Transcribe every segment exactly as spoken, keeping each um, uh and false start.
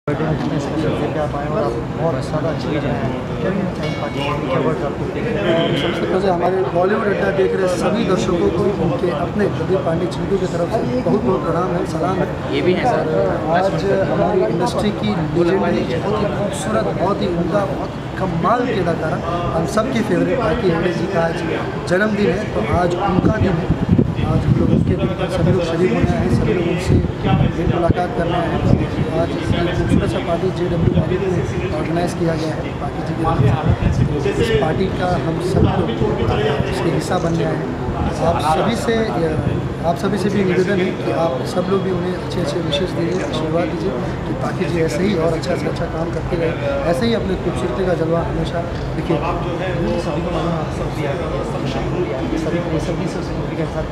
Birthday में जितने special लेके आप आए और आप बहुत ज़्यादा अच्छी चीज़ें हैं, क्या कहना चाहेंगे पार्टी क्या वर्ड आपको? सबसे पहले हमारे बॉलीवुड अड्डा देख रहे सभी दर्शकों को उनके अपने प्रदीप पांडे चिंटू की तरफ से बहुत बहुत प्रणाम है, सलाम है। ये भी है सर। आज हमारी इंडस्ट्री की लेजेंडरी बहुत ही खूबसूरत, बहुत ही उम्दा, बहुत कमाल के अदाकारा, हम सब की फेवरेट पाखी हेगड़े जी का आज जन्मदिन है, तो आज उनका दिन है। आज हम लोग उसके दिन पर सभी लोग शरीक होने आए हैं, सभी लोग उनसे एक मुलाकात करने आए हैं। आज खूबसूरत सा पार्टी जे डब्ल्यू पार्टी में ऑर्गेनाइज़ किया गया है पाखी जी के तरफ से। तो इस पार्टी का हम सब लोग उसके हिस्सा बनने आए हैं। आप सभी से आप सभी से भी निवेदन है कि आप सब लोग भी उन्हें अच्छे अच्छे विशेष दीजिए, आशीर्वाद दीजिए कि पाखी जी ऐसे ही और अच्छा से अच्छा काम करते रहे, ऐसे ही अपने खूबसूरती का जलवा हमेशा दिखे। सभी को मालूम आप सब भी आ गए, सभी को सभी से उसके साथ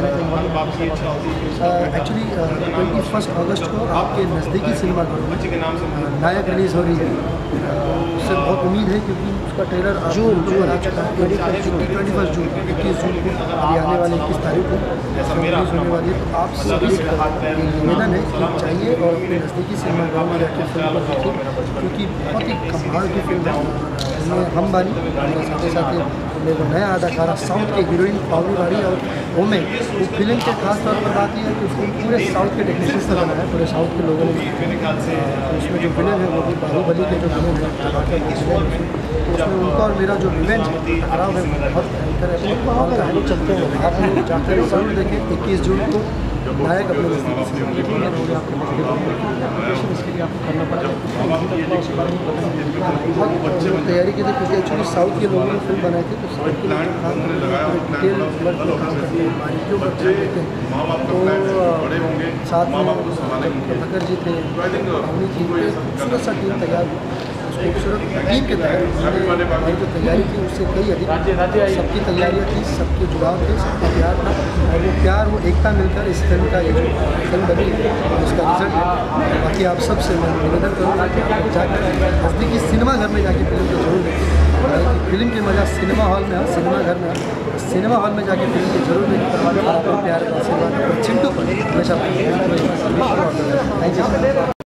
एक्चुअली ट्वेंटी फर्स्ट अगस्त को आपके नज़दीकी सिनेमा घरों में नायक रिलीज़ हो रही है। उससे बहुत उम्मीद है क्योंकि उसका ट्रेलर जून जून आ चुका है। ट्वेंटी फर्स्ट जून इक्कीस जून को अभी आने वाले इक्कीस तारीख को रिलीज़ होने वाली है। तो आप सभी से निवेदन है कि चाहिए और अपने नज़दीकी सिनेमा घरों में जाकर फिल्म को देखिए, क्योंकि बहुत ही कमाल की फिल्म है। इसमें हम बानी मेरे साथ साथ मेरे को नया अदाकारा साउथ के हीरोइन पावली वाली और ओमे, वो फिल्म के खास तौर पर बात यह है कि उसको पूरे साउथ के टेक्नीशियन से बना है, पूरे साउथ के लोगों ने। उसमें जो विलन है वो भी बाहुबली के जो विलन है, तो उसमें उनका और मेरा जो रिवेंज है खराब है, बहुत भयंकर है, बहुत कमाल का है। चलते हैं आप लोग जाकर जरूर देखें इक्कीस जून को नायक अपने नज़दीकी सिनेमा इसके लिए आपको करना पड़ा बहुत तैयारी की थी, क्योंकि एक्चुअली साउथ के लोगों ने फिल्म बनाई थी, तो साउथ के लोग काम डिटेल वर्क में काम करते हैं, बारीकियों पर ध्यान देते हैं। तो साथ में प्रखर जी थे, अवनी जी थे, खूबसूरत सा टीम तैयार खूबसूरत टीम के तहत हमारी जो तैयारी थी उससे कई अधिक सबकी तैयारियाँ थी, सबके जुड़ाव थे, सबका प्यार था, और वो प्यार वो एकता मिलकर इस फिल्म का ये जो फिल्म बनी है उसका रिजल्ट है। बाकी आप सबसे मैं निवेदन करूँगा कि आप जाकर नज़दीकी सिनेमा घर में जाके फिल्म को जरूर देखें। फिल्म की मज़ा सिनेमा हॉल में है, सिनेमा घर में है, सिनेमा हॉल में जाके फिल्म को जरूर देखें। आपको प्यार का आशीर्वाद चिंटू पर हमेशा थैंक यू।